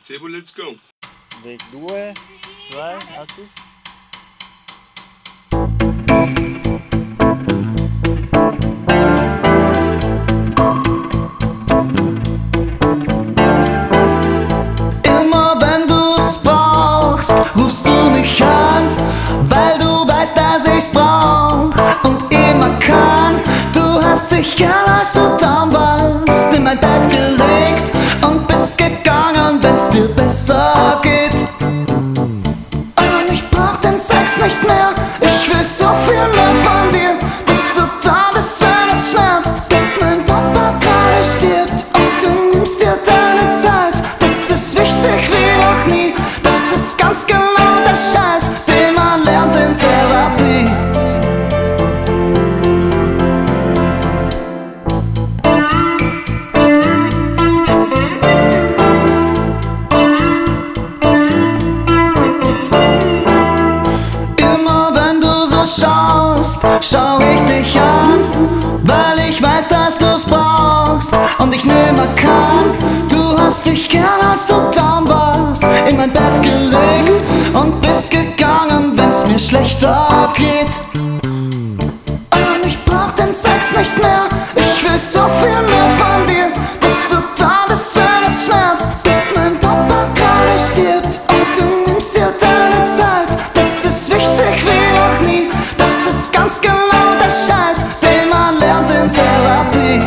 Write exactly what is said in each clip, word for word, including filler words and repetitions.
Sebo, let's go. Weg due, zwei, assi. Immer wenn du's brauchst, rufst du mich an, weil du weißt, dass ich's brauch und immer kann. Du hast dich gern, als du down warst, in mein Bett gelegt und bist gegangen, wenn's dir besser geht. Und ich brauch den Sex nicht mehr, ich will so viel mehr von dir, dass du da bist, wenn es schmerzt, dass mein Papa gerade stirbt und du nimmst dir deine Zeit. Das ist wichtig wie noch nie, das ist ganz genau der Scheiß, den man lernt in Therapie. Immer wenn du so schaust, schau ich dich an, weil ich weiß, dass du's brauchst und ich nimmer kann. Du hast dich gern, als du down warst, in mein Bett gelegt und bist gegangen, wenn's mir schlechter geht. Und ich brauch den Sex nicht mehr, ich will so viel mehr von dir, dass du da bist, wenn es schmerzt, bis mein Papa gerade stirbt und du nimmst dir deine Zeit. Das ist wichtig wie noch nie, das ist ganz genau der Scheiß, den man lernt in Therapie.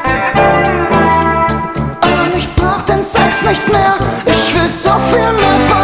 Und ich brauch den Sex nicht mehr, ich will so viel mehr von